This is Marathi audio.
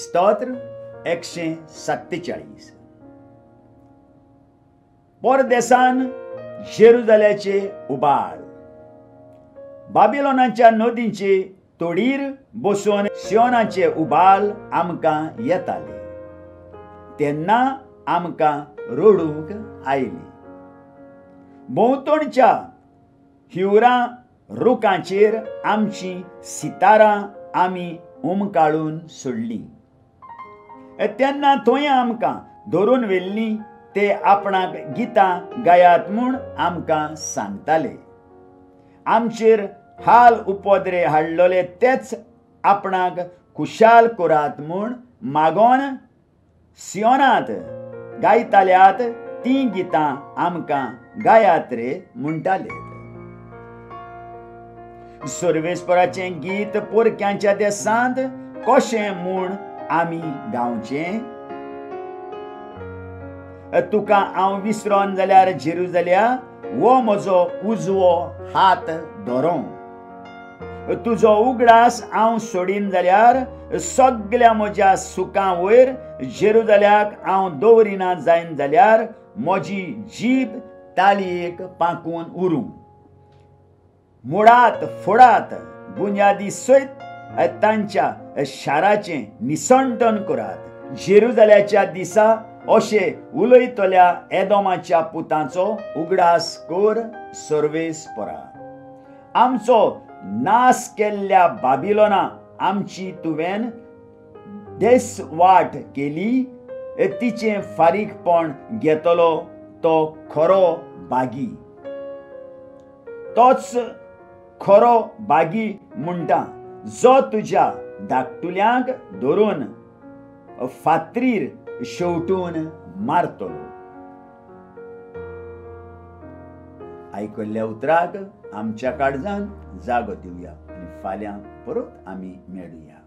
स्तोत्र 147. परदेसान जेरुजाल्याचे उबाळ. बाबिलोनाच्या नदींचे तोडीर बसून सियोनाचे उबाळ आमकां येताले. तेन्ना आमकां रडूंक आयली. भोंवतणच्या हिवरां रुखांचेर आमची सितारां आमी उमकाळून सोडली. तेन्ना थंय आमकां धरून व्हेल्लीं ते आपणाक गितां गायात म्हूण आमकां सांगताले. आमचेर हाल उपद्रे हाडलोले तेच आपणाक खुशाल करात म्हूण मागोन सियोनांत गायताल्यात तीं गितां आमकां गायात रे म्हणटाले. सर्वेस्पराचें गीत पोरक्यांच्या देसांत कशें म्हूण आमी गावचें. तुका हांव विसरोन जाल्यार जेरुजाल्या वो म्हजो उजवो हात धरों. तुजो उगडास हांव सोडीन जाल्यार सगळ्या म्हज्या सुखां वयर जेरुजाल्याक हांव दवरिना जायन जाल्यार म्हजी जीब ताळयेक पाकून उरूं. मोडात फोडात बुन्यादी सयत तांच्या शाराचें निसंटन करात. जेरुजाल्याच्या दिसा अशें उलयतल्या एदोमाच्या पुतांचो उगडास कर सर्वेस्परा. आमचो नास केल्ल्या बाबिलोना आमची तुवें देसवाट केली. तिचें फारीकपण घेतलो तो खरो बागी. तोच खरो बागी म्हणटा जो तुज्या धाकटुल्यांक धरून फातरीर शेवटून मारतलो. आयकल्ल्या उतराक आमच्या काळजान जागो दिवया आनी फाल्यां परत आमी मेळुया.